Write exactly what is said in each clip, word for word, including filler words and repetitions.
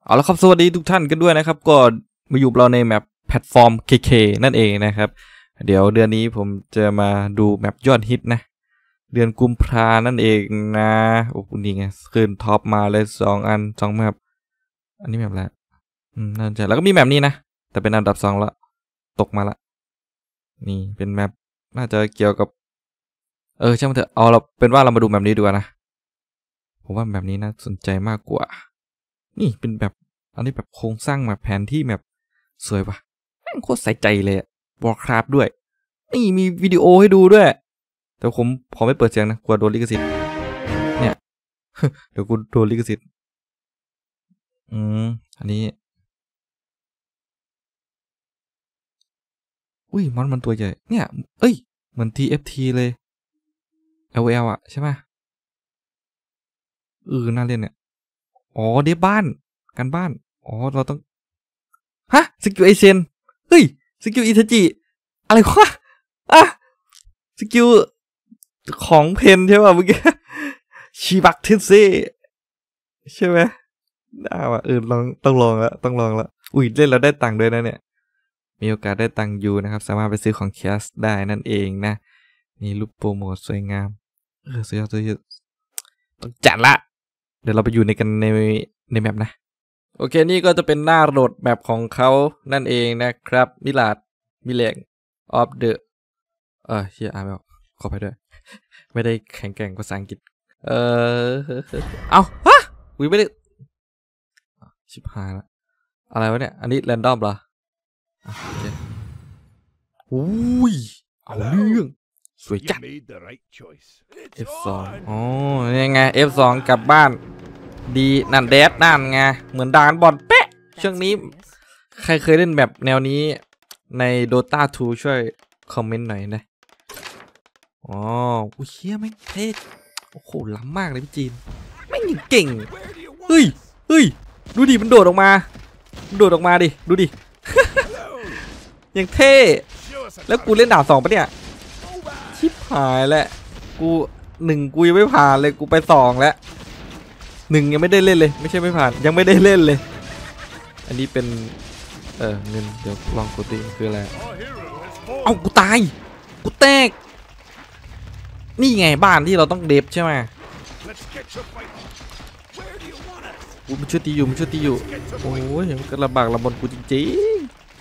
เอาละครับสวัสดีทุกท่านกันด้วยนะครับก็มาอยู่เราในแมปแพลตฟอร์ม เค เค นั่นเองนะครับเดี๋ยวเดือนนี้ผมจะมาดูแมปยอดฮิตนะเดือนกุมภานั่นเองนะโอ้โหนี่ไงขึ้นท็อปมาเลยสองอันสองแมปอันนี้แมปแล้วอืมน่าจะแล้วก็มีแมปนี้นะแต่เป็นอันดับสองละตกมาละนี่เป็นแมปน่าจะเกี่ยวกับเออช่างมันเถอะเอาเราเป็นว่าเรามาดูแมปนี้ดีกว่านะผมว่าแบบนี้น่าสนใจมากกว่านี่เป็นแบบอันนี้แบบโครงสร้างแบบแผนที่แบบสวยปะแม่งโคตรใส่ใจเลยวอร์คราฟด้วยนี่มีวิดีโอให้ดูด้วยแต่ผมขอไม่เปิดเสียงนะกลัวโดนลิขสิทธิ์เนี่ย เดี๋ยวกูโดนลิขสิทธิ์อืมอันนี้อุ้ยมอนมันตัวใหญ่เนี่ยเอ้ยเหมือน ที เอฟ ที เลย แอล โอ แอล อ่ะใช่ไหมเออน่าเล่นเนี่ยอ๋อเดฟบ้านกันบ้านอ๋อเราต้องฮะสกิลไอเซนเฮ้ยสกิลอิทาจิอะไรวะอ่ะสกิลของเพนใช่ป่ะเมื่อกี้ชิบักเทนเซ่ใช่ไหมได้ว่ะเออลองต้องลองแล้วต้องลองแล้วอุ้ยเล่นแล้วได้ตังค์ด้วยนะเนี่ยมีโอกาสได้ตังค์อยู่นะครับสามารถไปซื้อของแคสได้นั่นเองนะนี่รูปโปรโมทสวยงามเออสวยสวยต้องจัดละเดี๋ยวเราไปอยู่ในกันในในแมปนะโอเคนี่ก็จะเป็นหน้าโหลดแมปของเขานั่นเองนะครับมิลาดมิเลงออฟเดอะเออเชียอ่านไม่ออกขอไปด้วยไม่ได้แข็งแกร่งภาษาอังกฤษเออเอาฮะอุ้ยไม่ได้ชิบหายละอะไรวะเนี่ยอันนี้แรนดอมเหรอโอเคอุ้ยเอาเรื่องสวยจัด เอฟ สอง อ๋อนี่ไง เอฟ สอง กลับบ้านดีนั่นแดดนั่นไงเหมือนดานบอลเป๊ะช่วงนี้ใครเคยเล่นแบบแนวนี้ใน Dota ทู ช่วยคอมเมนต์หน่อยนะอ๋ออุ้ยเชี่ยแม่งเท่โอ้โหล้ำมากเลยพี่จีนแม่งเก่งเฮ้ยเฮ้ยดูดิมันโดดออกมามันโดดออกมาดิดูดิ ยังเท่แล้วกูเล่นดาบสองปะเนี่ยชิบหายแล้วกูหนึ่งกูยังไม่ผ่านเลยกูไปสองแล้วหนึ่งยังไม่ได้เล่นเลยไม่ใช่ไม่ผ่านยังไม่ได้เล่นเลยอันนี้เป็นเออเงินเดี๋ยวลองกดตีคืออะไรเอ้ากูตายกูแตกนี่ไงบ้านที่เราต้องเดฟใช่ไหมกูมันช่วยตีอยู่มันช่วยตีอยู่โอ้ยมันก็ลำบากลำบนกูจริง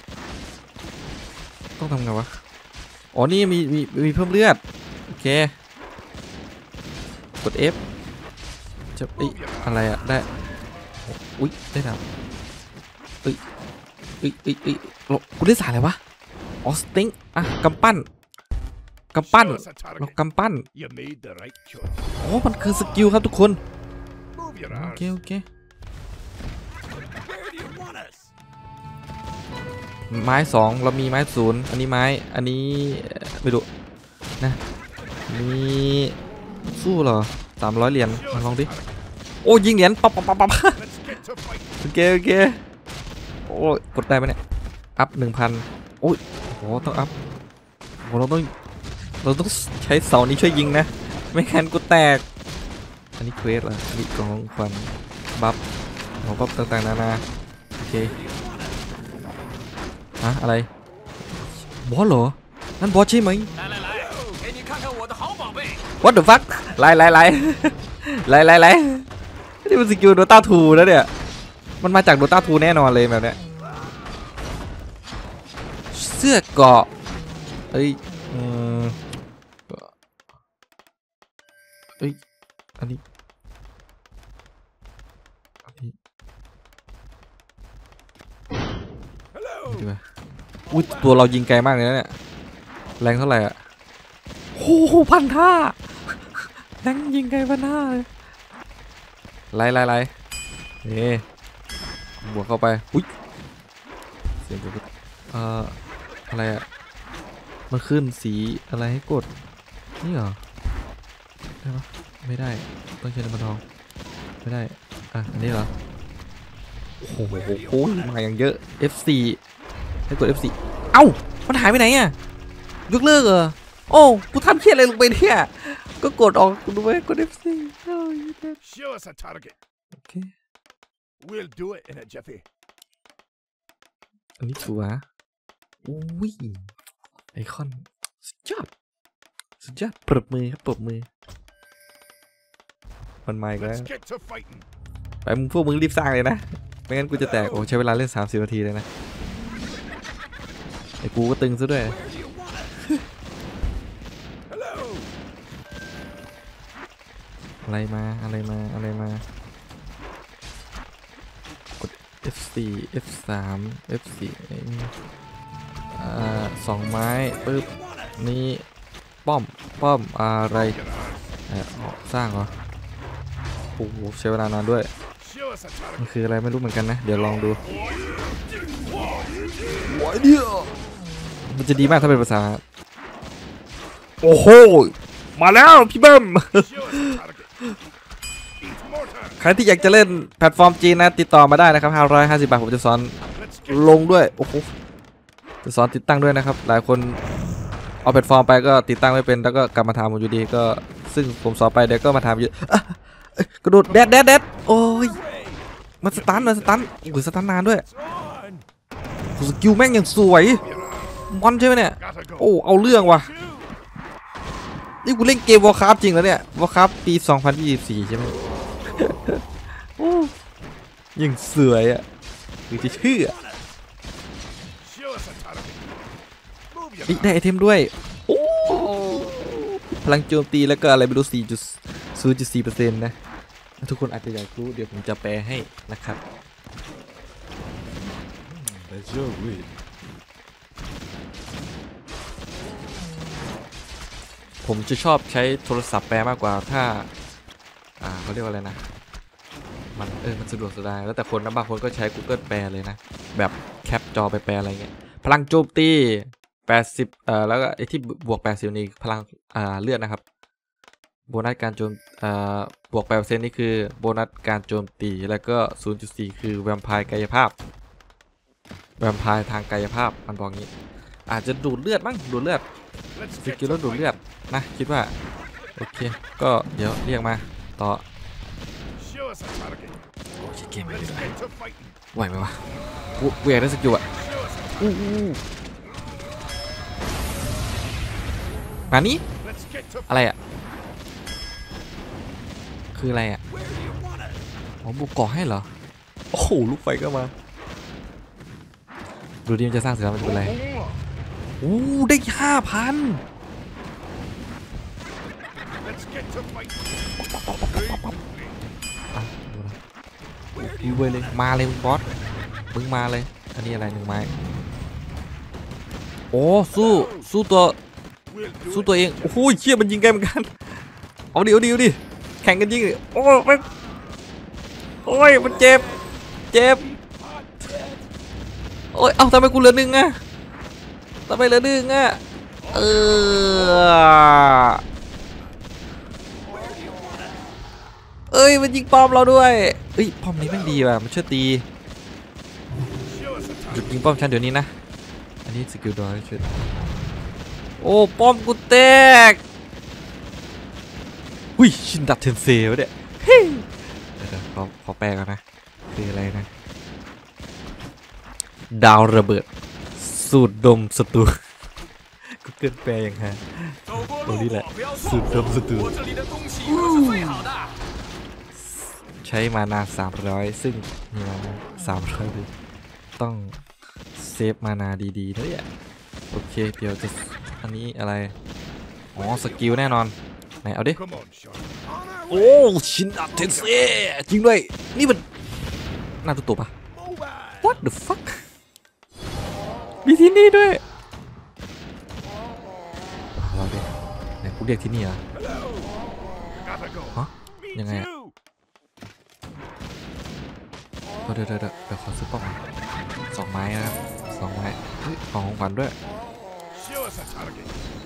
ๆต้องทำไงวะอ๋อนี่มีมีมีเพิ่มเลือดโอเคกด F จะไออะไรอะได้อุ้ยได้ดาวเอ้ยเอ้ยเอ้ยเอ้ยกูได้สายอะไรวะออสติงอ่ะกำปั้นกำปั้นเรากำปั้นโอ้มันคือสกิลครับทุกคนโอเคโอเคไม้สองเรามีไม้ศูนย์อันนี้ไม้อันนี้ไม่รู้นะนี่สู้เหรอสามร้อยเหรียญมาลองดิโอ้ยิงเหรียญปั๊บปั๊บปั๊บปั๊บโอเคโอเคโอ้กดได้ไหมเนี่ยอัพหนึ่งพันโอ้ยโอ้ต้องอัพโอ้เราต้องเราต้องใช้เสานี้ช่วยยิงนะไม่งั้นกูแตกอันนี้เควสเหรออันนี้ของขวัญบัฟของบัฟต่างๆนานาโอเคฮะอะไรบอสเหรอนั่นบอสใช่ไหม What the fuck ไล่ไล่ไล่ไล่ไล่ไล่นี่มันสกิลโดต้าทูแล้วเนี่ยมันมาจากโดต้าทูแน่นอนเลยแบบเนี้ยเสื้อเกราะเอ้ยอืมเอ้ยอันนี้อันนี้ดีไหมอุ้ยตัวเรายิงไกลมากเลยนะเนี่ยแรงเท่าไหร่อ่ะโอ้โหพันห้าแรงยิงไกลพันห้าเลยไล่ไล่ไล่นี่บวกเข้าไปอุ้ยเสียงกดเอ่ออะไรอ่ะมันขึ้นสีอะไรให้กดนี่เหรอได้ปะไม่ได้ต้องใช้น้ำมันทองไม่ได้อ่ะอันนี้เหรอโอ้โหโอ้ยมาอย่างเยอะ เอฟ โฟร์ ให้กด เอฟ โฟร์ เอ้ามันหายไปไหนอ่ะยกเลิกเหรอโอ้กูทำเพี้ยอะไรลงไปเนี่ยก็กดออกดูไว้กด เอฟ โฟร์ โอเค We'll do it in a jiffy. อันนี้ชัวร์อุ้ยไอคอนสุดยอดสุดยอดปรบมือครับปรบมือมันมาอีกแล้ว Let's get to fighting. ไปมึงพวกมึงรีบสร้างเลยนะไม่งั้นกูจะแตกโอ้ใช้เวลาเล่นสามสิบนาทีเลยนะไอ้กูก็ตึงซะด้วย Hello. อะไรมาอะไรมาอะไรมา กด เอฟ สี่ เอฟ สาม เอฟ สี่ อ่าสองไม้ปึ๊บนี่ป้อมป้อมอะไรเอ่อสร้างเหรอโอ้โหใช้เวลานานด้วย Show us a target. มันคืออะไรไม่รู้เหมือนกันนะเดี๋ยวลองดูว้ายเดียวมันจะดีมากถ้าเป็นภาษาโอ้โหมาแล้วพี่เบิ้ม Show us a target. Eat mortar. ใครที่อยากจะเล่นแพลตฟอร์มจีนนะติดต่อมาได้นะครับห้าร้อยห้าสิบบาทผมจะสอน Let's get ลงด้วยโอ้โหจะสอนติดตั้งด้วยนะครับหลายคนเอาแพลตฟอร์มไปก็ติดตั้งไม่เป็นแล้วก็กลับมาทำอยู่ดีก็ซึ่งผมสอนไปเดี๋ยวก็มาทำอยู่อ่ะเอ้ยกระโดดแดดแดดแดดโอ้ยมันสตันมันสตันโอ้ยสตันนานด้วย on. โอ้สกิลแม่งอย่างสวยมันใช่ไหมเนี่ย Gotta go. โอ้เอาเรื่องว่ะ Two. นี่กูเล่นเกมวอร์คราฟจริงแล้วเนี่ยวอร์คราฟปีสองพันยี่สิบสี่ใช่ไหม โอ้ยังสวยอ่ะคือจะเชื่อ Show us a target. Move your อีกได้ไอเทมด้วยโอ้พลังโจมตีแล้วก็อะไรไม่รู้สี่จุดศูนย์จุดสี่เปอร์เซ็นต์นะทุกคนอาจจะอยากรู้เดี๋ยวผมจะแปลให้นะครับ That's your win. ผมจะชอบใช้โทรศัพท์แปลมากกว่าถ้าอ่าเขาเรียกว่าอะไรนะมันเออมันสะดวกสบายแล้วแต่คนนะบางคนก็ใช้ Google แปลเลยนะแบบแคปจอไปแปลอะไรเงี้ยพลังโจมตีแปดสิบเอ่อแล้วก็ไอ้ที่บวกแปดสิบนี่พลังอ่าเลือดนะครับโบนัสการโจมอ่าบวก แปดเปอร์เซ็นต์ นี่คือโบนัสการโจมตีแล้วก็ ศูนย์จุดสี่ คือแวมไพร์กายภาพแวมไพร์ทางกายภาพมันบอกงี้อาจจะดูดเลือดมั้งดูดเลือด Let's ส get กิล to แล้วดูดเลือ fighting. ดนะคิดว่าโอเคก็เดี๋ยวเรียกมาต่อ Show us a target. โอเคเกมไม่ Let's ได้ get to fighting. ไหวไหมวะกูกูอยากได้สกิลอะ Show us a อู้อู้มานี่ Let's get to อะไรอะคืออะไรอะ Where do you want it? อ๋อบุกเกาะให้เหรอโอ้โหลูกไฟก็มาดูดิมันจะสร้างเสร็จแล้วมันจะเป็นอะไรอู้ได้ห้าพัน Let's get to fighting. อ่ะดูนะดูไปเลยมาเลยมึงบอสมึงมาเลยอันนี้อะไรหนึ่งไม้โอ้สู้สู้ตัว We'll do สู้ it. ตัวเองโอ้โหเชี่ยมันยิงไกลเหมือนกันเอาดิเอาดิเอาดิแข่งกันยิงดิโอ้ยมันโอ้ยมันเจ็บเจ็บโอ้ยเอาทำไมกูเหลือหนึ่งอะทำไมเหลือหนึ่งอะเออเอ้ยมันยิงป้อมเราด้วยเอ้ยป้อมนี้แม่งดีว่ะมันช่วยตี Show us a หยุด target. ยิงป้อมฉันเดี๋ยวนี้นะอันนี้สกิลดอยช่วยโอ้ป้อมกูแตกหุ้ยชินดัดเทนเซวะเนี่ยเฮ้ยเดี๋ยวๆขอขอแปลก่อนนะคืออะไรนะดาวระเบิดสูดดมศัตรูกูเกินแปลอย่างฮะตรงนี้แหละสูดดมศัตรูใช้มานาสามร้อยซึ่งมีมานาสามร้อยต้องเซฟมานาดีๆด้วยอ่ะโอเคเดี๋ยวจะอันนี้อะไรอ๋อสกิลแน่นอนไหนเอาดิ Come on, Sean. โอ้ชินดัดเทนเซจริงด้วยนี่มันน่าตุตุปะ Move on. What the fuck มีที่นี่ด้วยเราดิไหนกูเรียกที่นี่เหรอ Hello. Gotta go. ฮะ Me ยังไงอะ too. เดี๋ยวเดี๋ยวเดี๋ยวเดี๋ยวขอซื้อป้อมสองไม้นะครับสองไม้เฮ้ยของของขวัญด้วย Show us a target.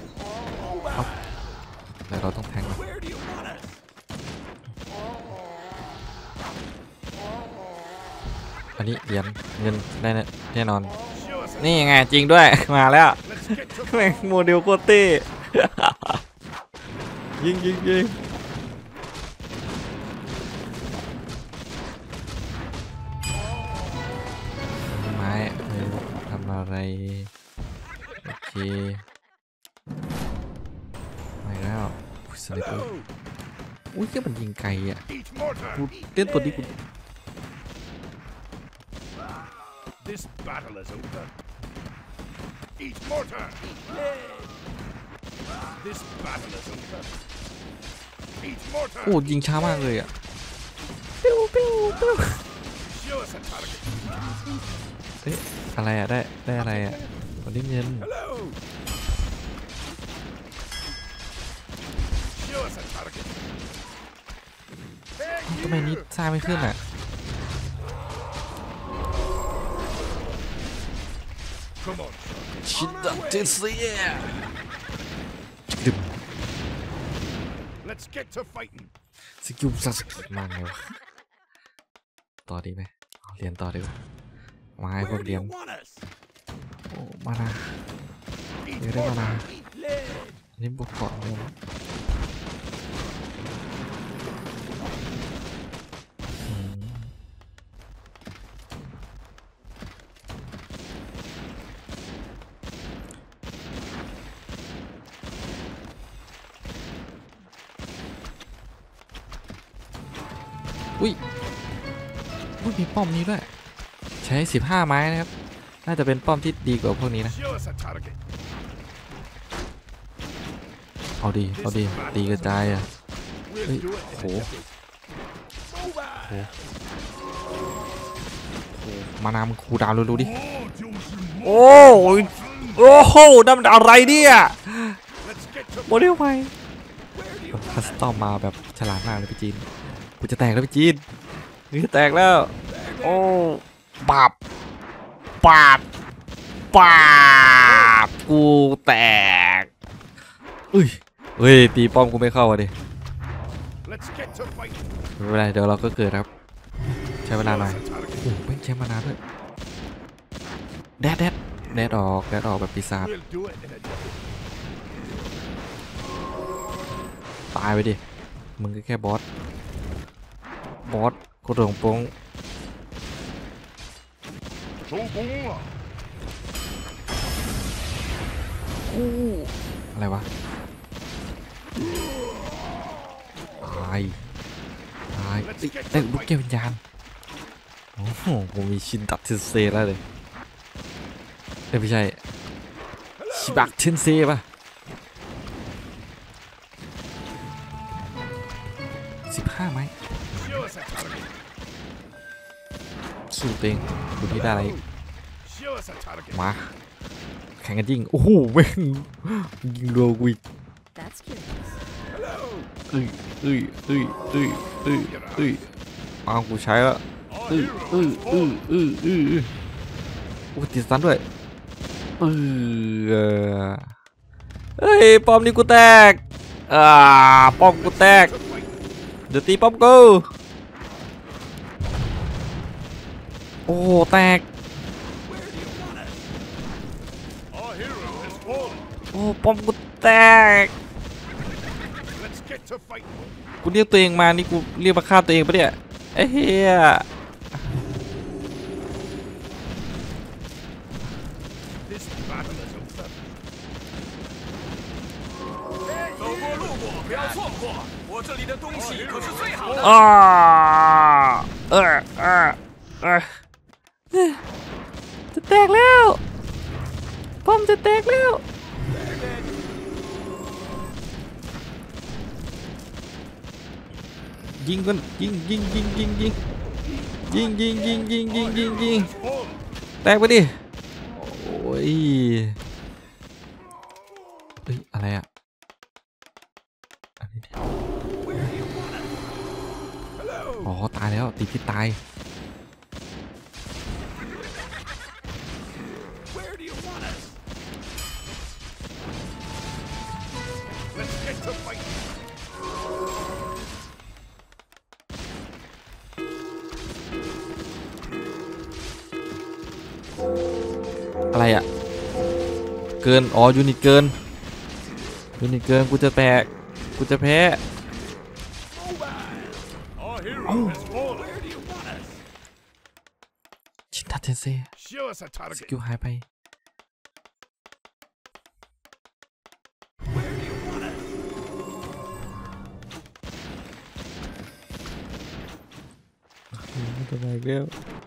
เดี๋ยวเราต้องแทงก่อน Where do you want it? อันนี้เหรียญเงินได้แน่นอน Show us a นี่ไงจริงด้วย มาแล้ว Let's get to แม่งโมเดลโคตรเต้ ยิงยิงยิงอะไรโอเคไปแล้วอุ้ยสไนเปอร์อุ้ยแค่มันยิงไกลอ่ะ Eat mortar. กูเล่นตัวนี้กู This battle is over. Eat mortar. This battle is over. Eat mortar. โอ้ยิงช้ามากเลยอ่ะ Show us a target. เอ๊ะอะไรอ่ะได้ได้อะไรอ่ะคนได้เงิน Hello. Show us a target. ทำไมนี้สร้างไม่ขึ้นอ่ะ Come on. ชิดดักเจสเซีย Let's get to fighting. สกิลสัสกิลมากเลยวะต่อดีไหมเอาเรียนต่อดีกว่ามาให้พวก Where do เรียน you want us? โอ้มานา Eat เรียนได้มานา mortar. Eat lead. นี่บวกเกาะเลยอืมอุ้ยอุ้ยมีป้อมนี้ด้วยใช้สิบห้าไม้นะครับน่าจะเป็นป้อมที่ดีกว่าพวกนี้นะ Show us a target. เอาดีเอาดีตีกระจายอ่ะ We'll Ê, do it. in a khổ. jiffy. Move out. มานามนคูลดาวน์เร็วๆดิ Oh, โอ้ยโอ้โหนั่นมันอะไรเนี่ย let's get to โมเดลใหม่ where do you คัสตอมมาแบบฉลาดมากเลยพี่จีนกูจะแตกแล้วพี่จีนนี่จะแตกแล้วโอ้ปาบปาบปาบกูแตกอุ้ยเฮ้ยตีป้อมกูไม่เข้าอ่ะดิ let's get to fighting. ไม่เป็นไรเดี๋ยวเราก็เกิดครับใช้เวลา Show หน่อย us a target. โอ้ไม่ใช้มานานด้วยแดดแดดแดดออกแดดออกแบบปีศาจ We'll do it in a jiffy. ตายไปดิมึงก็แค่บอสบอสกระโดดโป้งอู้อะไรวะตายตายเอ้ยได้ลูกแก้ววิญญาณโอ้โหผมมีชินดับเทนเซแล้วเลยเอ้ยไม่ใช่ชิบักเทนเซป่ะสิบห้าไหม Show us a target. สู้เต็งดูที่ได้อะไร Show us a target. มาแข่งกันยิงโอ้โหแม่งยิงรัวกุย That's curious. Hello. เอ้ยเอ้ยเอ้ยเอ้ยเอ้ยเอ้ยเอากูใช้แล้ว Our เอ้ย hero เอ้ย has เอ้ย fallen. เอ้ยเอ้ยเอ้ยโอ้ติดสันด้วยเออเฮ้ยป้อมนี่กูแตกอ่าป้อมกูแตก To fight. เดี๋ยวตีป้อมกูโอ้แตก Where do you want us? Our hero has fallen. โอ้ป้อมกูแตก Let's get to fighting. กูเรียกตัวเองมานี่กูเรียกมาฆ่าตัวเองปะเนี่ยไอ้เหี้ย This battle is over. 走过路过，不要错过，我这里的东西可是最好的。 อ่าเออเออเออจะแตกแล้วป้อมจะแตกแล้วยิงกันยิงยิงยิงยิงยิงยิงยิงยิงยิงยิงยิงยิง Has fallen. แตกไปดิโอ้ยเฮ้ยอะไรอะอันนี้ดิ Where do you want us? Hello. อ๋อตายแล้วตีพิษตาย Where do you want us? Let's get to fighting. อะไรอะเกินอ๋อยูนิตเกินยูนิตเกินกูจะแตกกูจะแพ้ Our hero has fallen. Where do you want us? ชินทัตเทนเซ Show us a ส target. กิลหายไปจะมาเร็ว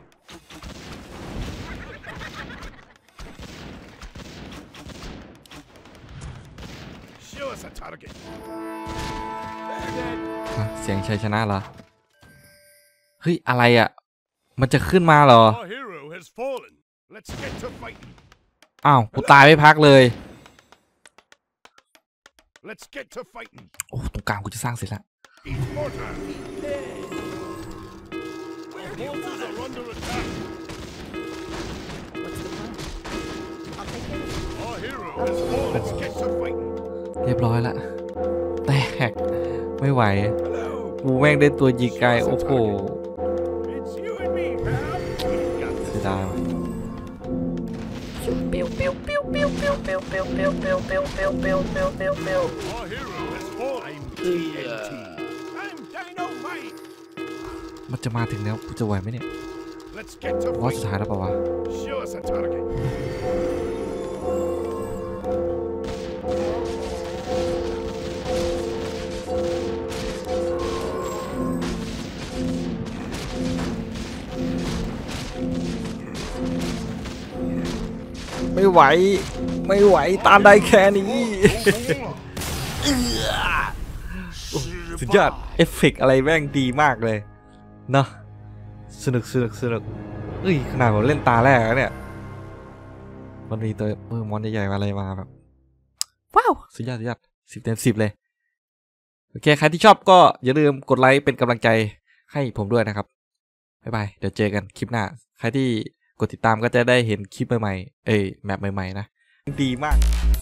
Show us a target. ฮะเสียงชัยชนะเหรอเฮ้ยอะไรอ่ะมันจะขึ้นมาเหรอ Our hero has fallen. Let's get to fighting. อ้าวกูตายไม่พักเลย Let's get to fighting. โอ้ตรงกลางกูจะสร้างเสร็จแล้ว Eat mortar. Our forces are under attack. What's the plan? I'll take care of it. Our hero has fallen. Let's get to fighting. เรียบร้อยละแตกไม่ไหวกูแม่งได้ตัวยิงไกลโอ้โห It's you and me, pal. We got เสียดายว่ะ Pew pew pew pew pew pew pew pew pew pew pew pew pew pew pew. Our hero has fallen. I'm T N T. I'm Dynamite. มันจะมาถึงแล้วกูจะไหวไหมเนี่ย Let's get to วอสสุด fighting. ท้ายแล้วเปล่าวะ Show us a target. ไม่ไหวไม่ไหวตามได้แค่นี้ สุดยอดเอฟเฟกต์อะไรแม่งดีมากเลยเนาะสนุกสนุกสนุกเอ้ยขนาดผมเล่นตาแรกแล้วเนี่ยมันมีตัวมือมอนใหญ่ๆอะไรมาแบบว้าวสุดยอดสุดยอดสิบเต็มสิบเลยโอเคใครที่ชอบก็อย่าลืมกดไลค์เป็นกำลังใจให้ผมด้วยนะครับบ๊ายบายเดี๋ยวเจอกันคลิปหน้าใครที่กดติดตามก็จะได้เห็นคลิปใหม่ๆเอ้ยแมปใหม่ๆนะดีมาก